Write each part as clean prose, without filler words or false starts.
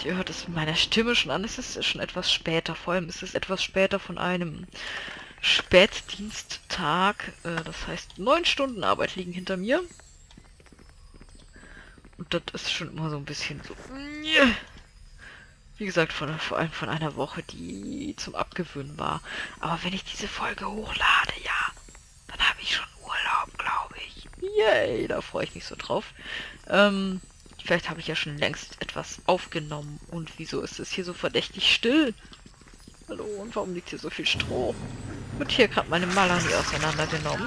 ihr hört es in meiner Stimme schon an, es ist schon etwas später. Vor allem ist es etwas später von einem Spätdiensttag. Das heißt, 9 Stunden Arbeit liegen hinter mir. Und das ist schon immer so ein bisschen so... Wie gesagt, vor allem von einer Woche, die zum Abgewöhnen war. Aber wenn ich diese Folge hochlade, ja, dann habe ich schon Urlaub, glaube ich. Yay, da freue ich mich so drauf. Vielleicht habe ich ja schon längst etwas aufgenommen. Und wieso ist es hier so verdächtig still? Hallo, und warum liegt hier so viel Stroh? Wird hier gerade meine Malani auseinandergenommen?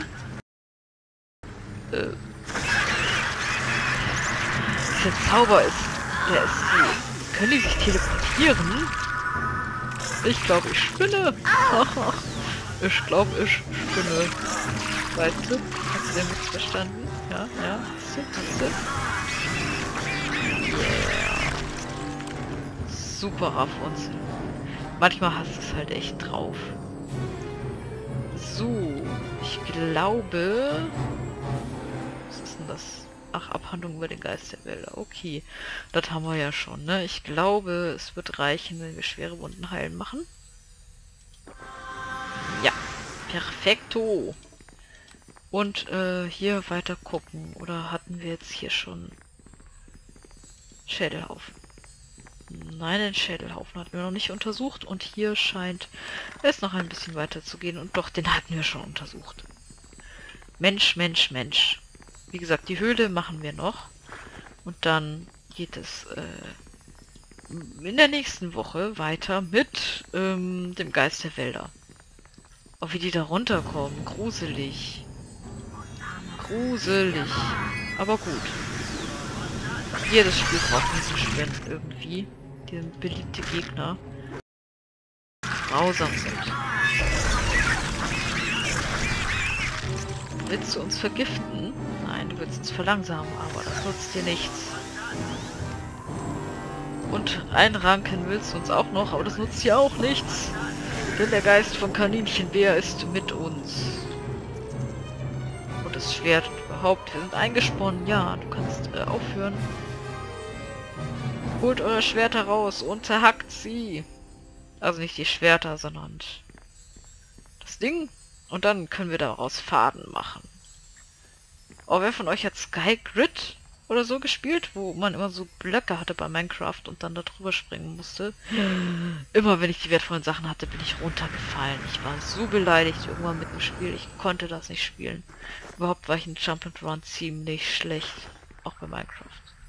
Der Zauber ist... Der ist die... Können die sich teleportieren? Ich glaube, ich spinne. Ich glaube, ich spinne. Weißt du? Hast du denn nichts verstanden? Ja, ja. Hast du? Yeah. Super Raffrunzel. Manchmal hast du es halt echt drauf. So. Ich glaube... Was ist denn das? Ach, Abhandlung über den Geist der Wälder. Okay. Das haben wir ja schon, ne? Ich glaube, es wird reichen, wenn wir schwere Wunden heilen machen. Ja. Perfekto. Und hier weiter gucken. Oder hatten wir jetzt hier schon Schädelhaufen? Nein, den Schädelhaufen hatten wir noch nicht untersucht. Und hier scheint es noch ein bisschen weiter zu gehen. Und doch, den hatten wir schon untersucht. Mensch, Mensch, Mensch. Wie gesagt, die Höhle machen wir noch. Und dann geht es in der nächsten Woche weiter mit dem Geist der Wälder. Auch wie die da runterkommen. Gruselig. Gruselig. Aber gut. Jedes Spiel braucht diesen Spenden irgendwie. Die beliebte Gegner. Grausam sind. Willst du uns vergiften? Nein, du willst uns verlangsamen, aber das nutzt dir nichts. Und einranken willst du uns auch noch, aber das nutzt dir auch nichts. Denn der Geist von Kaninchenbär ist mit uns. Und das Schwert und überhaupt, wir sind eingesponnen. Ja, du kannst aufhören. Holt eure Schwerter raus und zerhackt sie. Also nicht die Schwerter, sondern das Ding. Und dann können wir daraus Faden machen. Oh, wer von euch hat Sky Grid oder so gespielt, wo man immer so Blöcke hatte bei Minecraft und dann da drüber springen musste? Immer wenn ich die wertvollen Sachen hatte, bin ich runtergefallen. Ich war so beleidigt irgendwann mit dem Spiel. Ich konnte das nicht spielen. Überhaupt war ich in Jump and Run ziemlich schlecht. Auch bei Minecraft.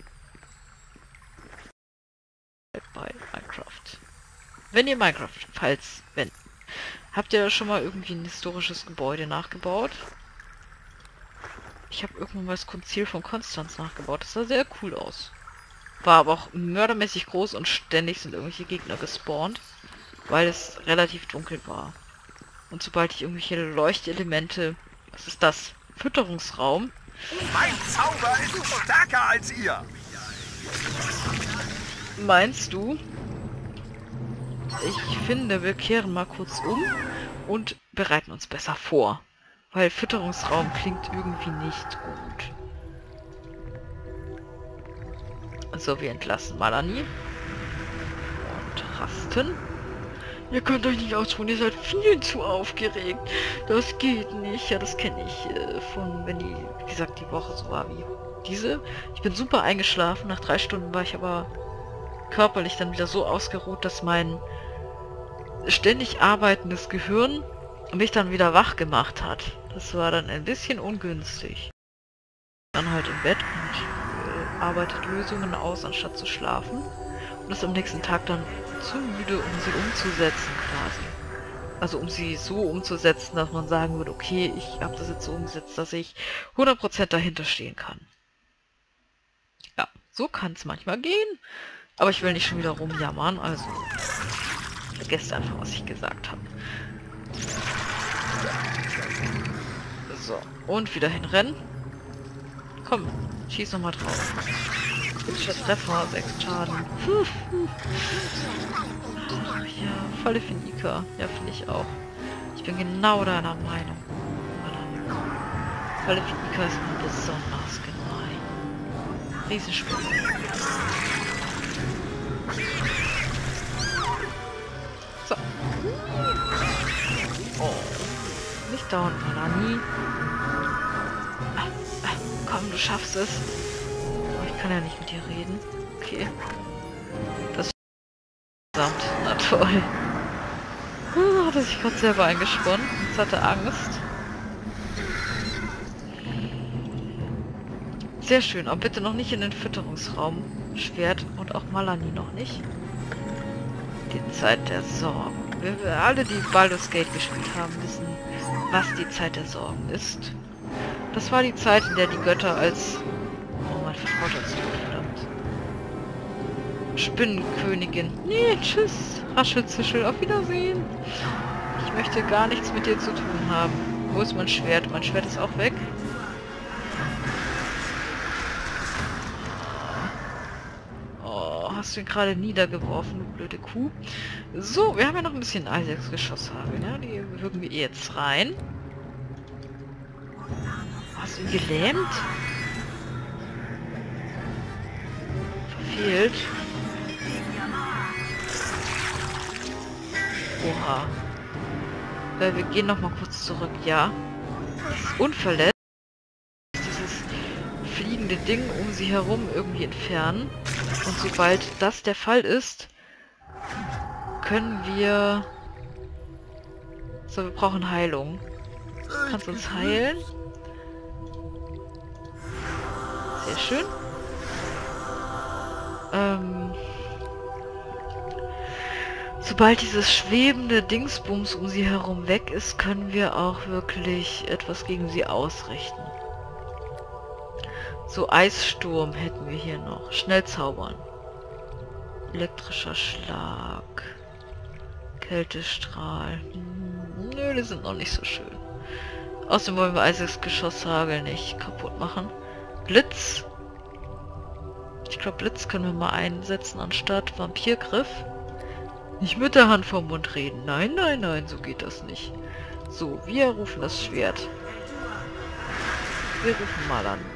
Bei Minecraft. Wenn ihr Minecraft, wenn. Habt ihr schon mal irgendwie ein historisches Gebäude nachgebaut? Ich habe irgendwann mal das Konzil von Konstanz nachgebaut. Das sah sehr cool aus. War aber auch mördermäßig groß und ständig sind irgendwelche Gegner gespawnt, weil es relativ dunkel war. Und sobald ich irgendwelche Leuchtelemente... Was ist das? Fütterungsraum? Mein Zauber ist stärker als ihr! Meinst du? Ich finde, wir kehren mal kurz um und bereiten uns besser vor. Weil Fütterungsraum klingt irgendwie nicht gut. So, wir entlassen Malani. Und rasten. Ihr könnt euch nicht ausruhen, ihr seid viel zu aufgeregt. Das geht nicht. Ja, das kenne ich von, wenn die, wie gesagt, die Woche so war wie diese. Ich bin super eingeschlafen. Nach 3 Stunden war ich aber körperlich dann wieder so ausgeruht, dass mein ständig arbeitendes Gehirn mich dann wieder wach gemacht hat. Das war dann ein bisschen ungünstig. Dann halt im Bett und arbeitet Lösungen aus, anstatt zu schlafen. Und ist am nächsten Tag dann zu müde, um sie umzusetzen quasi. Also um sie so umzusetzen, dass man sagen würde, okay, ich habe das jetzt so umgesetzt, dass ich 100% dahinter stehen kann. Ja, so kann es manchmal gehen. Aber ich will nicht schon wieder rumjammern, also vergesst einfach, was ich gesagt habe. So, und wieder hinrennen. Komm, schieß nochmal drauf. Kritischer Treffer, 6 Schaden. Ach ja, volle Finika. Ja, finde ich auch. Ich bin genau deiner Meinung. Volle Finika ist mir besonders gemein. Riesenspinne. nicht dauernd Malani. Komm, du schaffst es. Oh, ich kann ja nicht mit dir reden. Okay. Das ist verdammt. Na toll. Hat er sich gerade selber eingesponnen. Jetzt hat er Angst. Sehr schön. Aber bitte noch nicht in den Fütterungsraum. Schwert und auch Malani noch nicht. Die Zeit der Sorgen. Wir alle, die Baldur's Gate gespielt haben, wissen, was die Zeit der Sorgen ist. Das war die Zeit, in der die Götter als... Oh, mein Vertrauter ist tot, verdammt. Spinnenkönigin. Nee, tschüss. Raschelzischel, auf Wiedersehen. Ich möchte gar nichts mit dir zu tun haben. Wo ist mein Schwert? Mein Schwert ist auch weg. Oh, hast du ihn gerade niedergeworfen, du blöde Kuh. So, wir haben ja noch ein bisschen Isaacs Geschosshagel, ne? Die wirken wir jetzt rein. Hast du ihn gelähmt? Verfehlt. Oha. Wir gehen noch mal kurz zurück, ja. Unverletzt. Dieses fliegende Ding um sie herum irgendwie entfernen. Und sobald das der Fall ist, können wir... So, wir brauchen Heilung. Kannst du uns heilen? Sehr schön. Sobald dieses schwebende Dingsbums um sie herum weg ist, können wir auch wirklich etwas gegen sie ausrichten. So, Eissturm hätten wir hier noch. Schnell zaubern. Elektrischer Schlag. Kältestrahl. Nö, die sind noch nicht so schön. Außerdem wollen wir Isaacs Geschosshagel nicht kaputt machen. Blitz. Ich glaube, Blitz können wir mal einsetzen anstatt Vampirgriff. Nicht mit der Hand vom Mund reden. Nein, nein, nein, so geht das nicht. So, wir rufen das Schwert. Wir rufen mal an.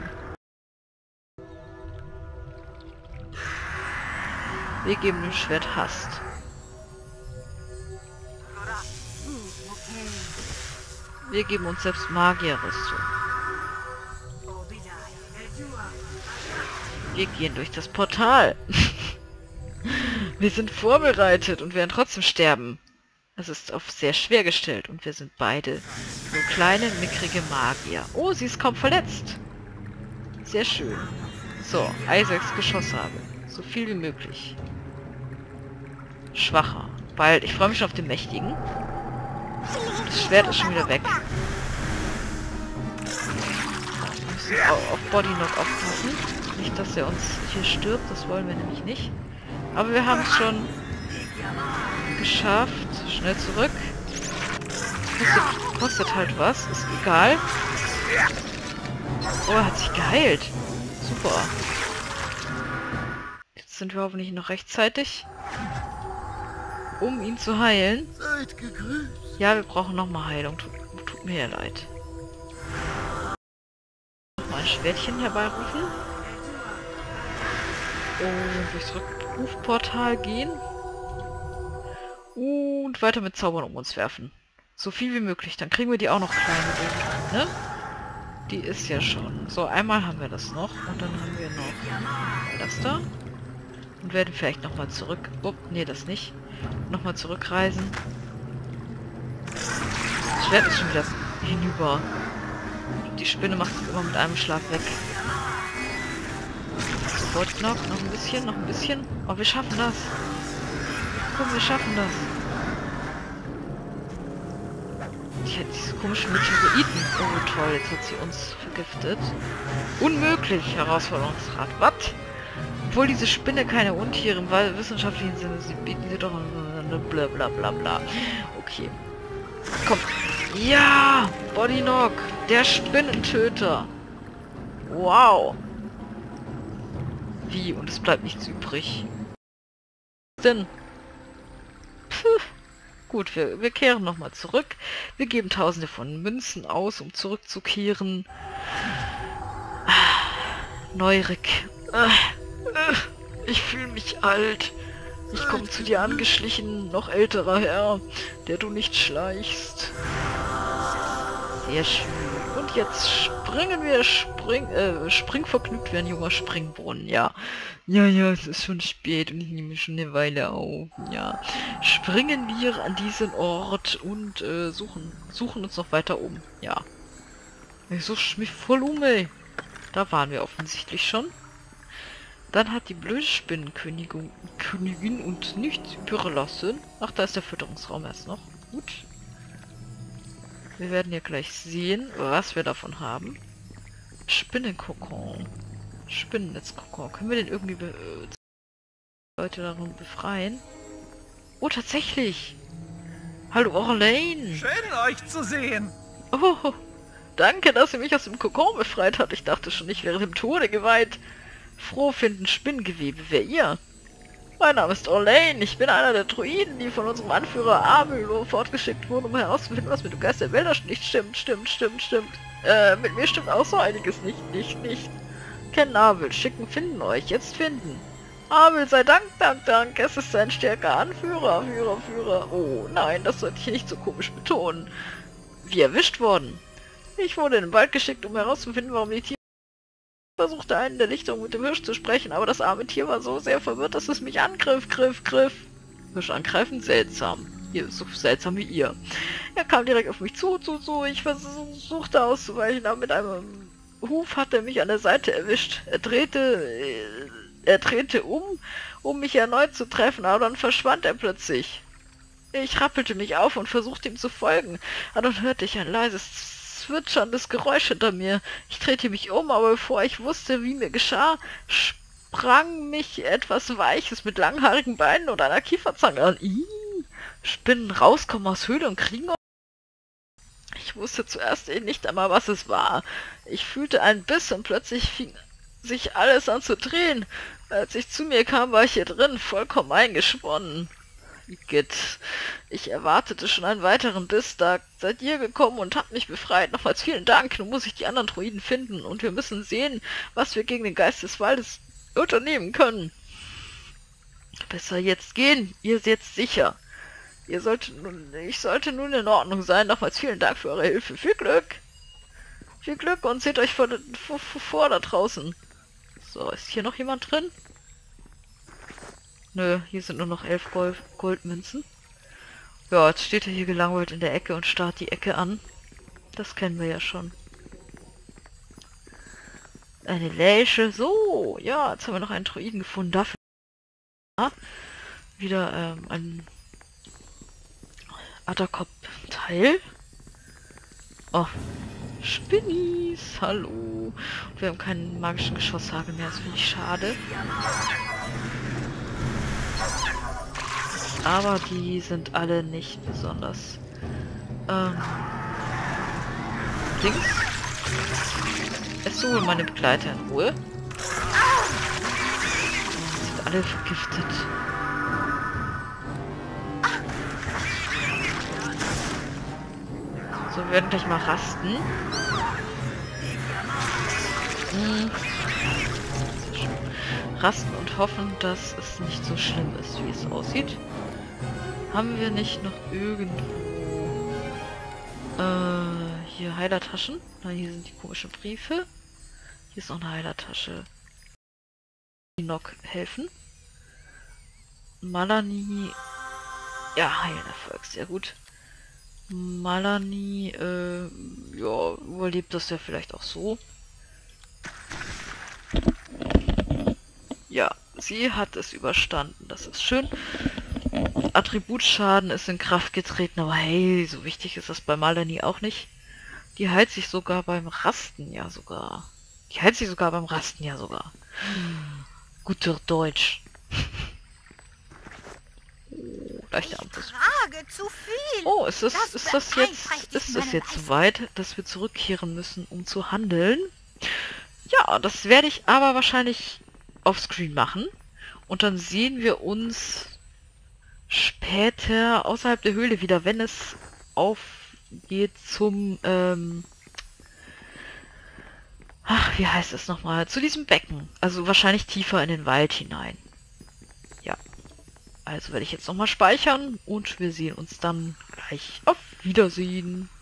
Wir geben dem Schwert Hast. Wir geben uns selbst Magierrüstung. Wir gehen durch das Portal. Wir sind vorbereitet und werden trotzdem sterben. Es ist auf sehr schwer gestellt und wir sind beide nur kleine, mickrige Magier. Oh, sie ist kaum verletzt. Sehr schön. So, Isaacs Geschosshagel. So viel wie möglich. Schwacher. Bald. Ich freue mich schon auf den Mächtigen. Das Schwert ist schon wieder weg. Wir müssen auf Bodyknock aufpassen. Nicht, dass er uns hier stirbt. Das wollen wir nämlich nicht. Aber wir haben es schon geschafft. Schnell zurück. Kostet halt was. Ist egal. Oh, er hat sich geheilt. Super. Jetzt sind wir hoffentlich noch rechtzeitig, um ihn zu heilen. Seid gegrüßt. Ja, wir brauchen nochmal Heilung. Tut mir ja leid. Nochmal ein Schwertchen herbeirufen. Und durchs Rückrufportal gehen. Und weiter mit Zaubern um uns werfen. So viel wie möglich. Dann kriegen wir die auch noch kleine. Ne? Die ist ja schon. So, einmal haben wir das noch. Und dann haben wir noch das da. Und werden vielleicht nochmal zurück... Oh, nee, das nicht. Nochmal zurückreisen. Das Schwert ist schon wieder hinüber. Die Spinne macht es immer mit einem Schlag weg. Sofort noch ein bisschen, noch ein bisschen. Oh, wir schaffen das. Komm, wir schaffen das. Die hat diese komischen Meteoriten. Oh, toll, jetzt hat sie uns vergiftet. Unmöglich, Herausforderungsgrad. Was? Obwohl diese Spinne keine Untiere im wissenschaftlichen Sinne, sie bieten sie doch bla bla bla bla. Okay. Komm. Ja! Bodyknock! Der Spinnentöter! Wow! Wie? Und es bleibt nichts übrig. Denn... Puh. Gut, wir kehren nochmal zurück. Wir geben tausende von Münzen aus, um zurückzukehren. Neurik. Ich fühle mich alt. Ich komme zu dir angeschlichen, noch älterer Herr, der du nicht schleichst. Sehr schön. Und jetzt springen wir, springvergnügt wie ein junger Springbrunnen, ja. Ja, es ist schon spät und ich nehme schon eine Weile auf, ja. Springen wir an diesen Ort und suchen uns noch weiter um, ja. Ich suche mich voll um, ey. Da waren wir offensichtlich schon. Dann hat die blöde Spinnenkönigin uns nichts überlassen. Ach, da ist der Fütterungsraum erst noch. Gut. Wir werden ja gleich sehen, was wir davon haben. Spinnenkokon. Spinnennetzkokon. Können wir den irgendwie Leute darum befreien? Oh, tatsächlich! Hallo, Orlane! Schön, euch zu sehen. Oh, danke, dass ihr mich aus dem Kokon befreit habt. Ich dachte schon, ich wäre dem Tode geweiht. Froh finden Spinngewebe. Wer ihr? Mein Name ist Orlane. Ich bin einer der Druiden, die von unserem Anführer Abel fortgeschickt wurden, um herauszufinden, was mit dem Geist der Wälder nicht stimmt. Mit mir stimmt auch so einiges nicht. Kennen Abel, schicken, finden euch, jetzt finden. Abel sei Dank. Es ist ein stärker Anführer, Führer. Oh nein, das sollte ich nicht so komisch betonen. Wie erwischt worden. Ich wurde in den Wald geschickt, um herauszufinden, warum die Tiere... versuchte einen der Lichtung mit dem Hirsch zu sprechen, aber das arme Tier war so sehr verwirrt, dass es mich angriff. Hirsch angreifen? Seltsam. Ihr ist so seltsam wie ihr. Er kam direkt auf mich zu. Ich versuchte auszuweichen, aber mit einem Huf hat er mich an der Seite erwischt. Er drehte um mich erneut zu treffen, aber dann verschwand er plötzlich. Ich rappelte mich auf und versuchte ihm zu folgen, aber dann hörte ich ein leises zwitscherndes Geräusch hinter mir. Ich drehte mich um, aber bevor ich wusste, wie mir geschah, sprang mich etwas Weiches mit langhaarigen Beinen und einer Kieferzange an. Spinnen rauskommen aus Höhle und kriegen... Ich wusste zuerst nicht einmal, was es war. Ich fühlte einen Biss und plötzlich fing sich alles an zu drehen. Als ich zu mir kam, war ich hier drin, vollkommen eingesponnen. Igitt. Ich erwartete schon einen weiteren Biss, da seid ihr gekommen und habt mich befreit. Nochmals vielen Dank. Nun muss ich die anderen Druiden finden und wir müssen sehen, was wir gegen den Geist des Waldes unternehmen können. Besser jetzt gehen. Ihr seid sicher. Ich sollte nun in Ordnung sein. Nochmals vielen Dank für eure Hilfe. Viel Glück. Viel Glück und seht euch vor da draußen. So, ist hier noch jemand drin? Nö, hier sind nur noch 11 Goldmünzen. Ja, jetzt steht er hier gelangweilt in der Ecke und starrt die Ecke an. Das kennen wir ja schon. Eine Läche. So, ja, jetzt haben wir noch einen Druiden gefunden. Dafür wieder ein Adderkopf-Teil. Oh, Spinnis. Hallo. Wir haben keinen magischen Geschosshagel mehr. Das finde ich schade. Aber die sind alle nicht besonders. Links. Lässt du wohl meine Begleiter in Ruhe? Sind alle vergiftet. So, wir werden gleich mal rasten. Rasten und hoffen, dass es nicht so schlimm ist, wie es aussieht. Haben wir nicht noch irgendwo hier Heilertaschen? Nein, hier sind die komischen Briefe. Hier ist noch eine Heilertasche. Die Nock helfen. Malani. Ja, Heilerfolg, sehr gut. Malani, ja, überlebt das ja vielleicht auch so. Ja, sie hat es überstanden, das ist schön. Attributschaden ist in Kraft getreten, aber hey, so wichtig ist das bei Malani auch nicht. Die heilt sich sogar beim Rasten ja sogar. Guter Deutsch. Leichter Anpassung. Oh, ist das jetzt soweit, dass wir zurückkehren müssen, um zu handeln? Ja, das werde ich aber wahrscheinlich offscreen machen. Und dann sehen wir uns später außerhalb der Höhle wieder, wenn es aufgeht zum, ach, wie heißt es nochmal? Zu diesem Becken. Also wahrscheinlich tiefer in den Wald hinein. Ja. Also werde ich jetzt nochmal speichern und wir sehen uns dann gleich. Auf Wiedersehen.